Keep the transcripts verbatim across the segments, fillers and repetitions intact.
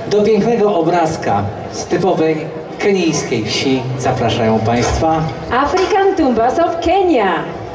Do pięknego obrazka z typowej kenijskiej wsi zapraszają Państwa African Tumbas of Kenya.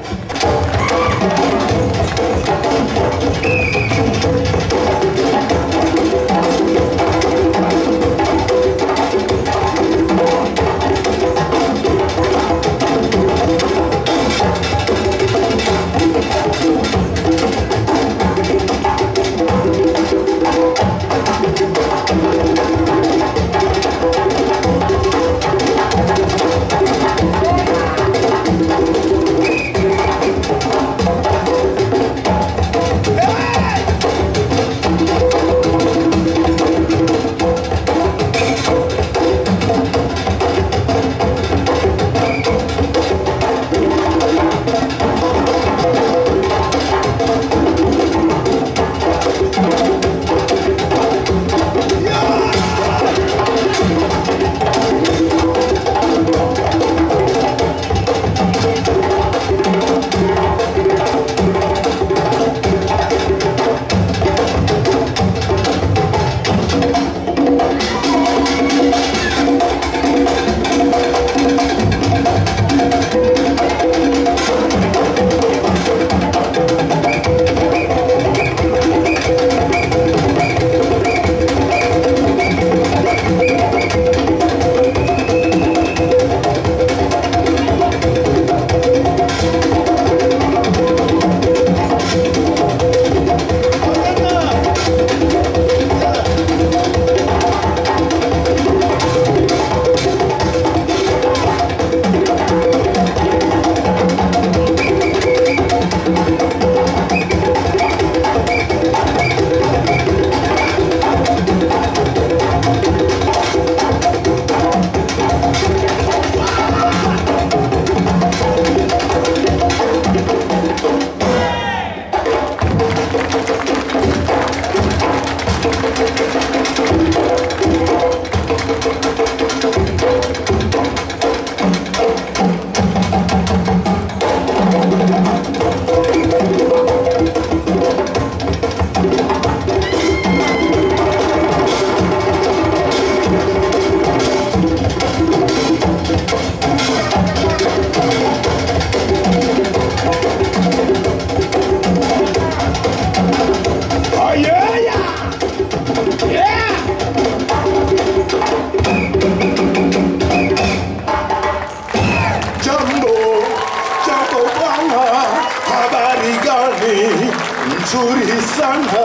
Nzuri sana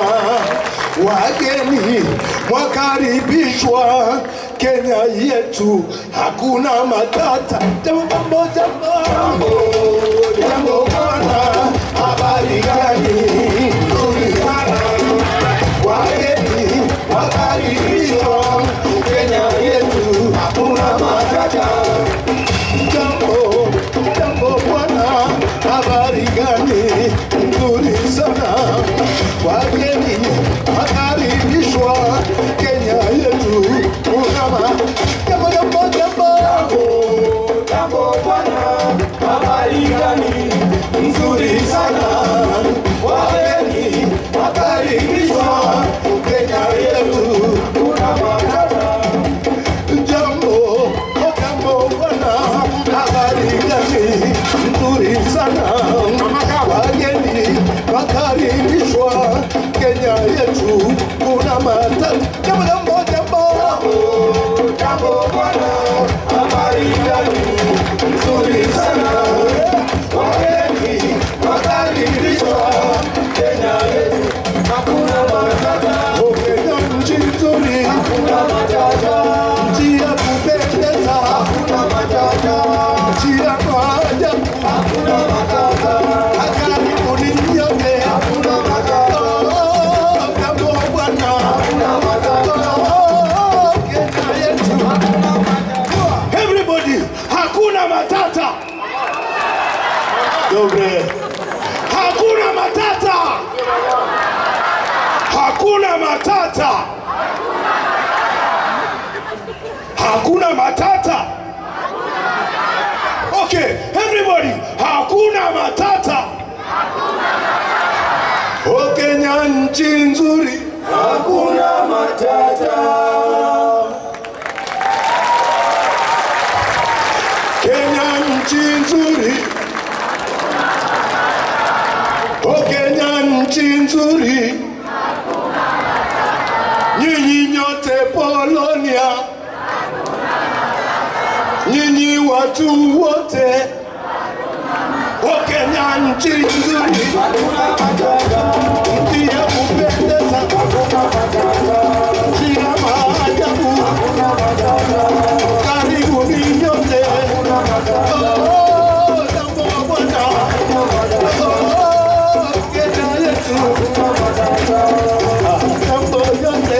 wageni mwakaribishwa Kenya yetu, hakuna matata. Jambo jambo jambo bwana, habari gani? Nzuri sana wageni mwakaribishwa Kenya yetu, hakuna matata. Jambo jambo bwana, habari gani? Nzuri sana wageni makaribishwa Kenya yetu, unama jambo jambo jambo jambo bwana, habari gani? Nzuri sana wageni makaribishwa Kenya yetu, unama jambo jambo bwana, habari gani? Nzuri sana wageni makaribishwa Kenya yetu, kuna matata. Jambo jambo jambo jambo bwana, habari gani? Nzuri sana wageni makaribishwa Kenya yetu, hakuna matata. Kenya nchi nzuri, hakuna matata. Nchi ya kupendeza, hakuna matata. Nchi ya maajabu, hakuna matata. Karibuni nyote, hakuna matata. Jambo bwana, hakuna matata. Kenya yetu, hakuna matata. Everybody, hakuna matata. Dobre. Hakuna matata. Hakuna matata. Hakuna matata. Okay, everybody, hakuna matata. O Kenya nchi nzuri, hakuna matata. nzuri, nyinyi nyote Polonia, nyinyi watu wote wa Kenya, nchi nzuri, nchi ya kupendeza, nchi ya maajabu, karibuni nyote. Oh, jambo bwana, oh, Kenya yetu, jambo yote,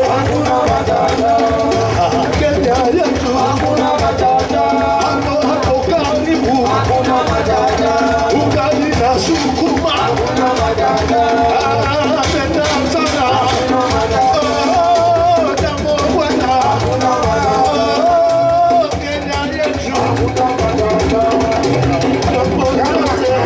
Kenya yetu, hapo hapo karibu, ugali na sukuma, ah, penda sana, oh, jambo bwana, oh, Kenya yetu, jambo yote.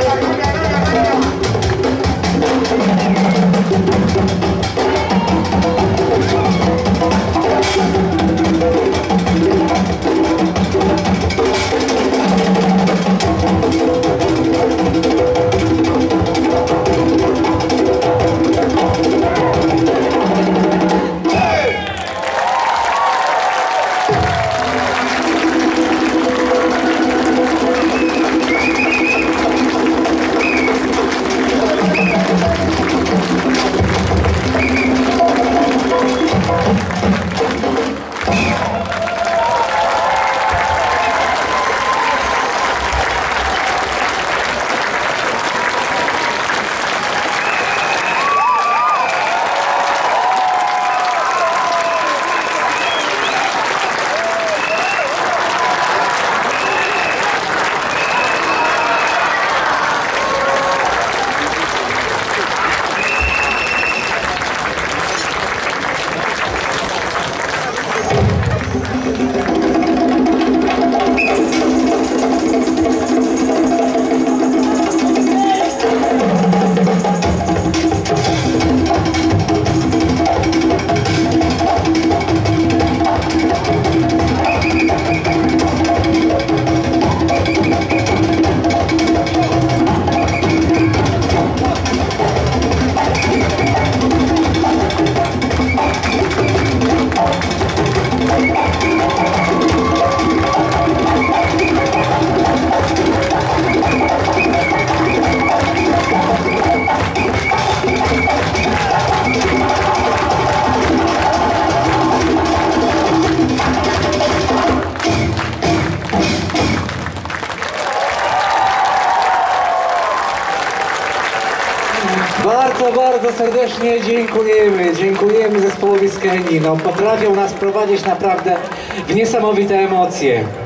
Bardzo, bardzo serdecznie dziękujemy. Dziękujemy zespołowi z Kenii. No, potrafią nas prowadzić naprawdę w niesamowite emocje.